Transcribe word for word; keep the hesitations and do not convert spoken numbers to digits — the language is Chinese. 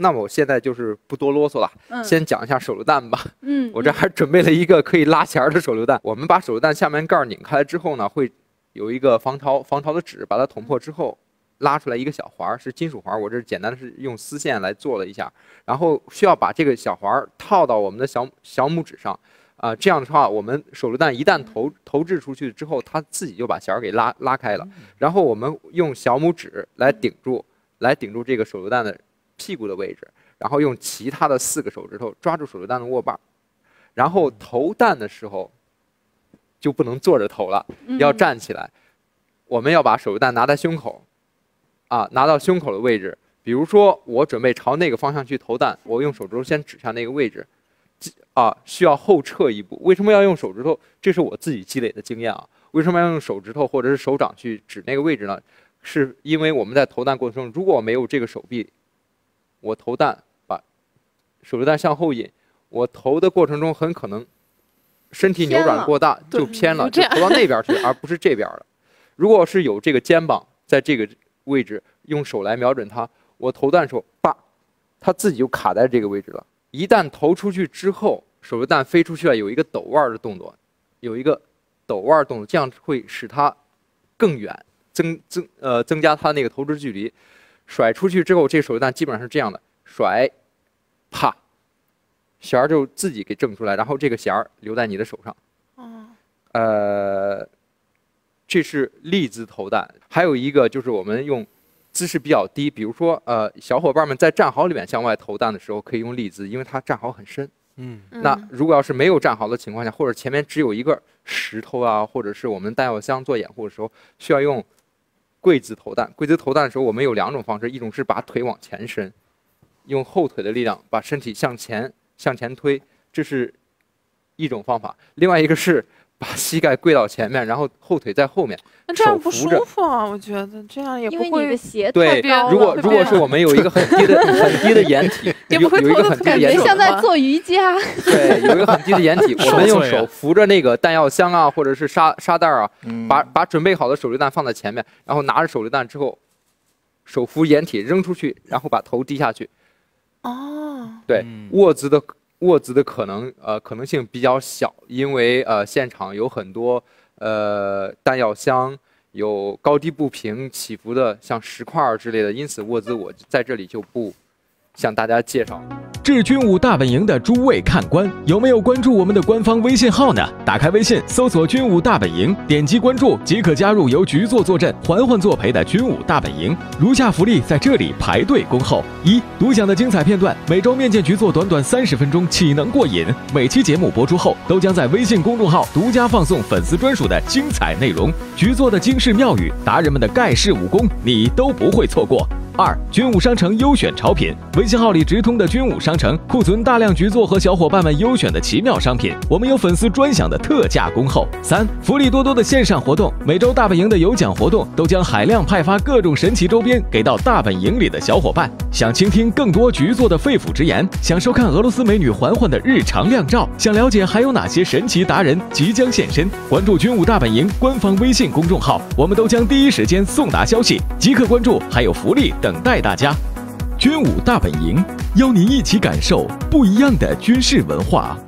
那么我现在就是不多啰嗦了， 嗯、 先讲一下手榴弹吧。 嗯， 我这还准备了一个可以拉弦的手榴弹。我们把手榴弹下面盖拧开来之后呢，会有一个防潮防潮的纸，把它捅破之后，拉出来一个小环，是金属环。我这简单的是用丝线来做了一下，然后需要把这个小环套到我们的小小拇指上。啊、呃，这样的话，我们手榴弹一旦投投掷出去之后，它自己就把弦儿给拉拉开了。然后我们用小拇指来顶住，来顶住这个手榴弹的屁股的位置，然后用其他的四个手指头抓住手榴弹的握把，然后投弹的时候就不能坐着投了，要站起来。我们要把手榴弹拿在胸口，啊，拿到胸口的位置。比如说，我准备朝那个方向去投弹，我用手指头先指向那个位置。啊，需要后撤一步。为什么要用手指头？这是我自己积累的经验啊。为什么要用手指头或者是手掌去指那个位置呢？是因为我们在投弹过程中，如果我没有这个手臂，我投弹把手榴弹向后引，我投的过程中很可能身体扭转过大就偏了，就投到那边去，而不是这边了。如果是有这个肩膀在这个位置，用手来瞄准它，我投弹的时候，叭，它自己就卡在这个位置了。一旦投出去之后，手榴弹飞出去了，有一个抖腕的动作，有一个抖腕动作，这样会使它更远，增增呃增加它那个投掷距离。甩出去之后，这个手榴弹基本上是这样的：甩，啪，弦儿就自己给挣出来，然后这个弦儿留在你的手上。哦。呃，这是立姿投弹，还有一个就是我们用。姿势比较低，比如说，呃，小伙伴们在战壕里面向外投弹的时候，可以用立姿，因为它战壕很深。嗯，那如果要是没有战壕的情况下，或者前面只有一个石头啊，或者是我们弹药箱做掩护的时候，需要用跪姿投弹。跪姿投弹的时候，我们有两种方式，一种是把腿往前伸，用后腿的力量把身体向前向前推，这是一种方法；另外一个是把膝盖跪到前面，然后后腿在后面， 那这样不舒服啊！我觉得这样也不会。 因为你的鞋太高了。如果如果是我们有一个很低的很低的掩体，有有一个很低的掩体， 像在做瑜伽。 对，有一个很低的掩体，我们用手扶着那个弹药箱啊，或者是沙沙袋啊，把把准备好的手榴弹放在前面，然后拿着手榴弹之后，手扶掩体扔出去，然后把头低下去。哦。对，握姿的。握姿的可能呃可能性比较小，因为呃现场有很多呃弹药箱，有高低不平起伏的像石块之类的，因此握姿我在这里就不向大家介绍。 致军武大本营的诸位看官，有没有关注我们的官方微信号呢？打开微信，搜索军武大本营，点击关注即可加入由局座坐镇、环环作陪的军武大本营。如下福利在这里排队恭候：一、独享的精彩片段，每周面见局座短短三十分钟，岂能过瘾？每期节目播出后，都将在微信公众号独家放送粉丝专属的精彩内容，局座的惊世妙语，达人们的盖世武功，你都不会错过。二、军武商城优选潮品，微信号里直通的军武商城库存大量局座和小伙伴们优选的奇妙商品，我们有粉丝专享的特价恭候。三、福利多多的线上活动，每周大本营的有奖活动都将海量派发各种神奇周边给到大本营里的小伙伴。想倾听更多局座的肺腑之言，想收看俄罗斯美女环环的日常靓照，想了解还有哪些神奇达人即将现身，关注军武大本营官方微信公众号，我们都将第一时间送达消息，即刻关注，还有福利等待大家。军武大本营，邀您一起感受不一样的军事文化。